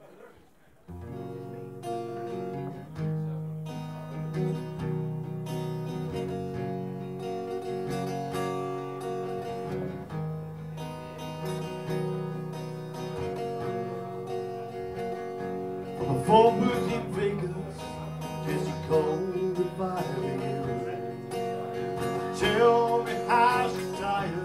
From a phone booth in Vegas, Jessie called the violin. Tell me how she's tired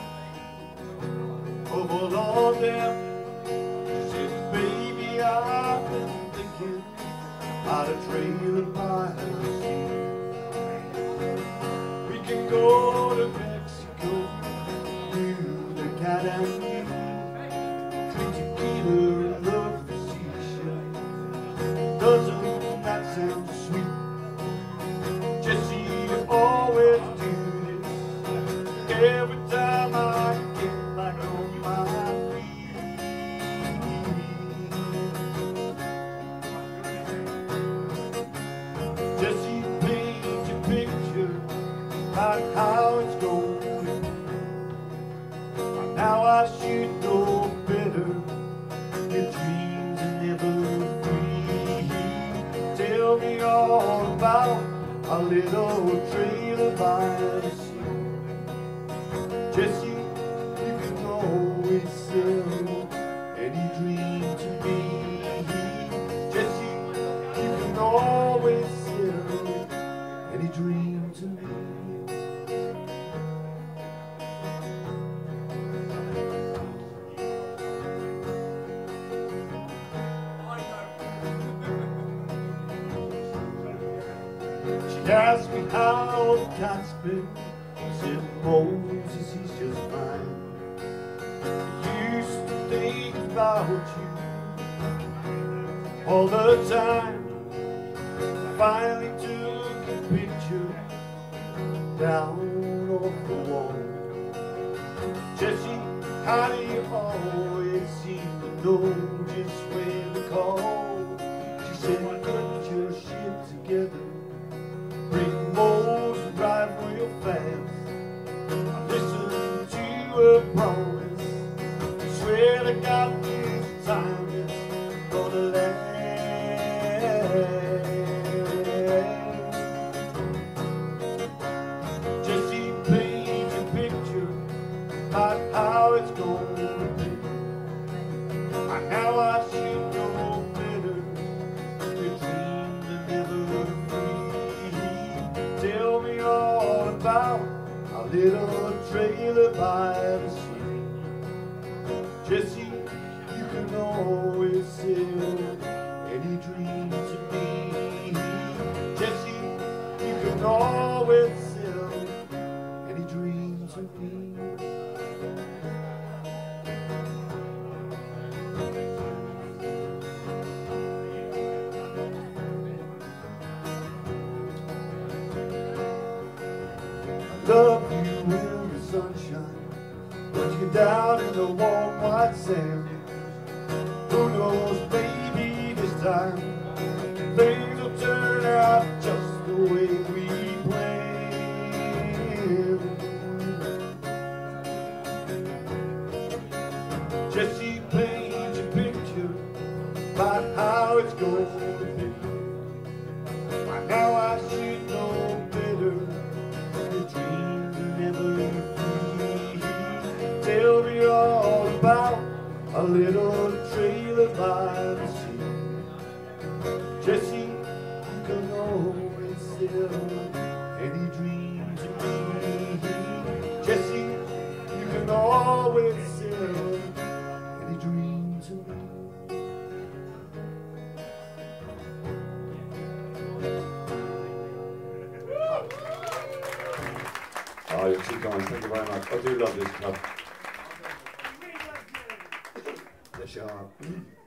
of all of them. She said, baby, I've been thinking about a trailer by the sea. We can go to Mexico, do the cat and me, drink tequila and love the seashell. Doesn't that sound sweet? Jessie, you always do this every time I get back on my feet. Jessie, paint your picture about how it's going. Now I should know better. Your dreams are never free. Tell me all about a little trailer by the sea. Jessie, you can always sell any dream to me. Jessie, you can always sell any dream to me. She asked me how the cat's been. I said, Moses, he's just fine. I used to think about you all the time. I finally took a picture down off the wall. Jessie, how do you always seem to know just when to call? She said, get your shit together, bring Mose and drive real fast. I listened to her promise, I swear to God this time it's gonna last. Jessie, paint a picture about how it's gonna be. Now I should know better. Your dreams are never free. Tell me all about a little trailer by the sea. Jessie, you can always sell any dream to me. Jessie, you can always sell any dream to me. Love you in the sunshine, but you're down in the warm white sand. Who knows, baby, this time things will turn out just the way we planned. Jessie, paint a picture about how it's going to be. By now I should know better. Your dreams are never free. Tell me all about a little trailer by the sea. Jessie, you can always sell any dream to me. Jessie, you can always sell any dream to me. Oh, you're too kind. Thank you very much. I do love this club. Yes, you are.